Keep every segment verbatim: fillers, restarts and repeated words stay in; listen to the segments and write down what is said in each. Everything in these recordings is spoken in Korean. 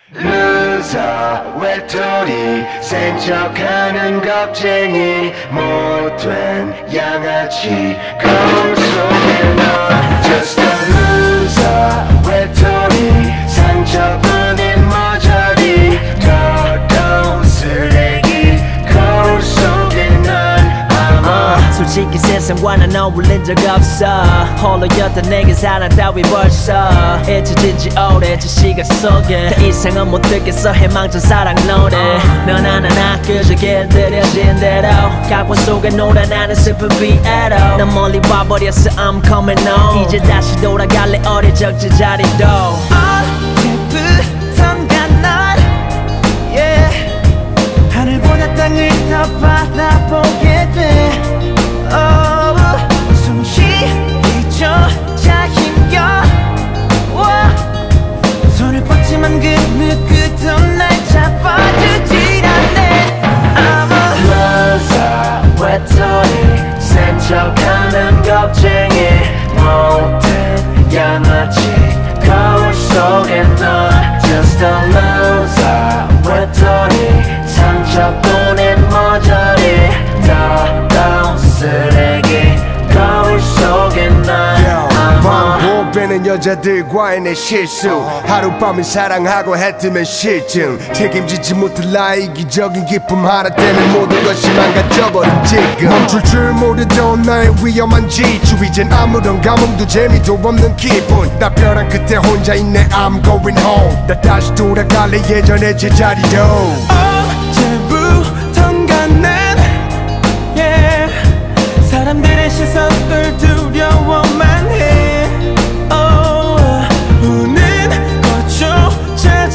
루저 외톨이 센 척하는 겁쟁이 못된 양아치 거울 속에 넌 Just a loser 외톨이 상처뿐인 머저리 더러운 쓰레기 거울 속에 넌 아마 솔직히 세상과는 어울린 적 없어 홀로였던 내게 사랑 따위 벌써 잊혀진 지 오래 저 시간 속에 더 이상은 못 듣겠어 희망찬 사랑 노래 넌 하나나 그저 길들여진 대로 각본 속에 놀아나는 슬픈 피에로 난 멀리 와버렸어 I'm coming home 이제 다시 돌아갈래 어릴 적 제자리도 언제부턴가 난 yeah. 하늘보다 땅을 더 바라보게 돼 oh, 숨쉬기조차 힘겨워 손을 뻗지만 그 누구도 날 잡아주질 않네 I'm a loser 외톨이 센 척하는 겁쟁이 못된 양아치 거울 속에 넌 Just a loser 외톨이 상처뿐인 머저리 더러운 쓰레기 거울 속에 넌 반복되는 여자들과의 내 실수 하룻밤을 사랑하고 해뜨면 실증 책임지지 못할 나의 이기적인 기쁨 하나 때문에 모든 것이 망가져버린 지금 멈출 줄 모르던 나의 위험한 지추 이젠 아무런 감흥도 재미도 없는 기분 나 벼랑 끝에 혼자 있네 I'm going home 나 다시 돌아갈래 예전의 제자리로 언제부턴가 난 yeah. 사람들의 시선을 두려워만 해 oh, 우는 것조차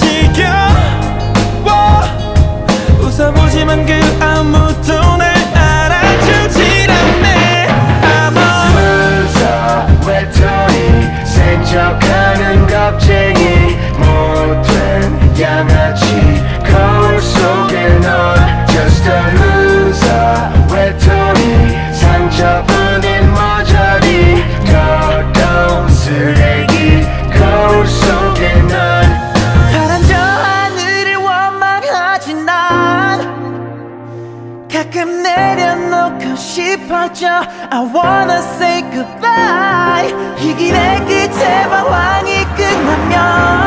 지겨워 웃어보지만 그 아무도 날 알아주질 않네 I'm a loser 외톨이 센 척하는 겁쟁이 못된 양아치 거울 속에 넌 Just a loser 외톨이 상처뿐인 머저리 더러운 쓰레기 거울 속에 넌 파란 저 하늘을 원망하지 난 가끔 내려놓고 싶어져 I wanna say goodbye 이 길의 끝에 방황이 끝나면